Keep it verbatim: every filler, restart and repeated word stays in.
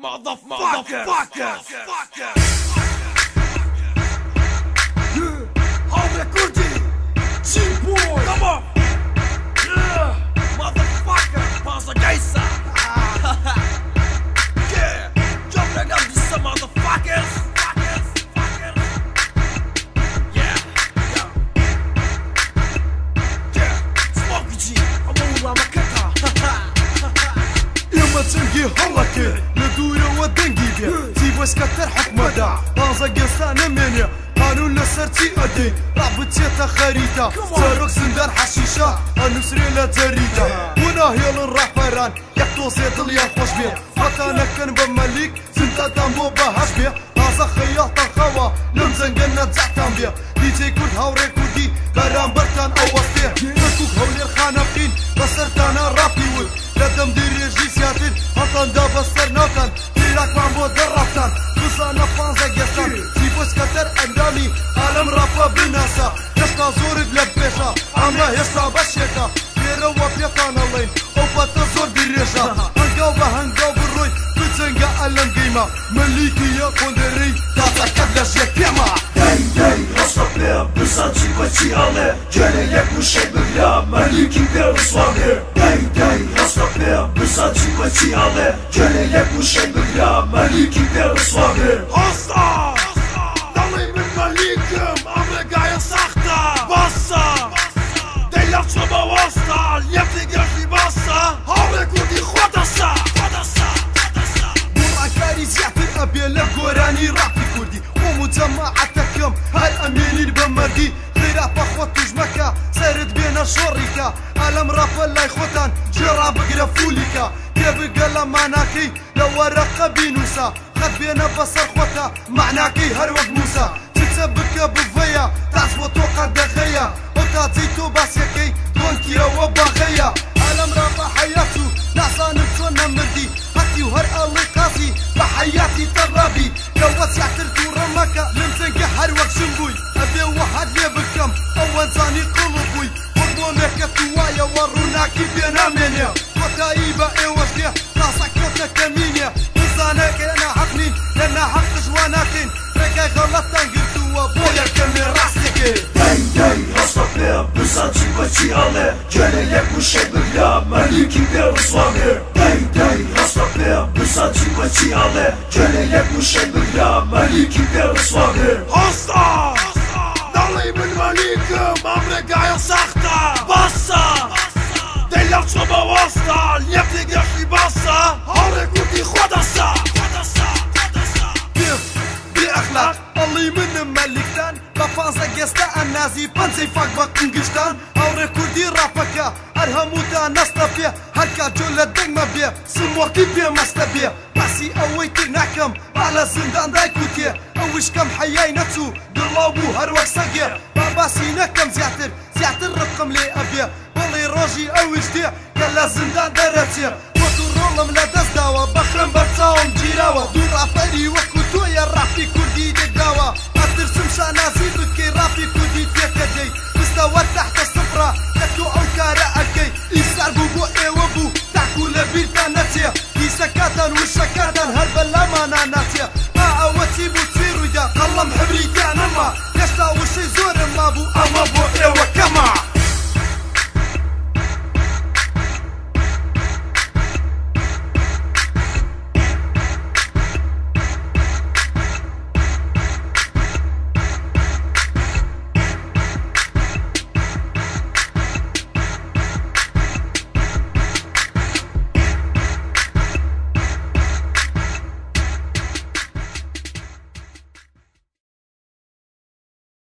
Motherfucker! Homie Kurdi! G-Boy! Come on! Yeah! Motherfucker! Panzer Geister! Yeah! Jumping up to some motherfuckers! Yeah! Yeah! Yeah! Smokey G! I'm all around my kaka! يما تنقي هلك ندويا ودنقي بيه تيباش كتر حكمة دا بانزا قصانا منيا قانون نسرتي أدي رابطي خريطة تروك زندان حشيشة النسري لا تريدة وناهي للرابران يكتو زيت اليا خوش بيه فتانا كان بمليك زندان دامو بهاش بيه هذا خياط الخوا نمزنقنا تزعتان بيه ديجي كود هاوري كودي برام برتان أو وسطيه فركوك هولي الخانقين بسرتانا رابي ود لدم ديري جيسياتين هطان دا بسرناتان كيراك مامو درفتان بزانا فانزا قيستان تيبوش كتر اندامي عالم رابا بناسا يشتا زور بلبيشا اما يشتا بشيكا بيروا بيطان اللين او باتا زور بريشا هنقاو بهنقاو بالروي بتنقا ألم قيمة مليكي يا قندري تاتا كدلش يا كيما Dej, dej, roztopnie, wysadzi ci ale dzielę jak muszę wygra, maliki wierusłanie. Dej, dej, roztopnie, wysadzi ci ale dzielę jak muszę wygra, maliki wierusłanie. Osta! Dalej my malikiem, Amegaja sachta! Bassa! Dej lepsza małasta, nie ty grasz i bassa! Ale kurdi chłodasa! براكاري زياتر أبي لقوراني رابي كردي ومجمعتكم هاي أميني بمردي غير بخوت تجمكا سارد بينا شوريكا عالم رابا لا يخوتان جراب قرفوليكا كيف قال معناكي لو ورقة بينوسا خد بينا بصر خوتا معناكي هروق موسى تتسبك بفيا تعزبو توقع دغيا وتعطيتو باسيكي دونكيا وباغيا عالم رابا حياتو نعصان بصنا مردي حكي وهر الله قاسي بحياتي ترابي لو سيعترتو رمكا لمسنك هروق شنبوي أبي واحد لي بكم أول زاني قلبوي وضمونك توايا وروناكي بينا منيا وتايبا ايوشكي راسك كوتا كمينيا وزانك انا حقنين لأنا حق جواناكين رقاي غلطان قلتو وبويا كمي راستكي Dej, dej, roztopnie, wysadzi ci ale dzielę jak muszę wygra, maliki wierusłanie. Dej, dej, roztopnie, wysadzi ci ale dzielę jak muszę wygra, maliki wierusłanie. Osta! Dalej my malikiem, Amegaja sachta! Bassa! Dej lepsza małasta, nie ty grasz i bassa! Ale kurdi chłodasa! بأخلاق اللي من ملكتان بفانزا قستا النازي بانزي فاق بقنقشتان هوري كردي رابكا ارهموتا نستا بيه هركا جولة دقما بيه سموكي بيه مستا بيه باسي اوي ترناكم على زندان دايكوتي اوش كم حياي نتو دلوبو هروك ساقير باباسي نكم زياتر زياتر رقم لي ابيه بولي روجي اوش دي كلا زندان دارتي وطو رولم لدست داوا بخرم برتا